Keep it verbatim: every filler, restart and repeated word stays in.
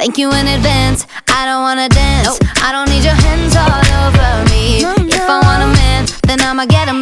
Thank you in advance, I don't wanna dance. Nope. I don't need your hands all over me. No, no. If I want a man, then I'ma get him.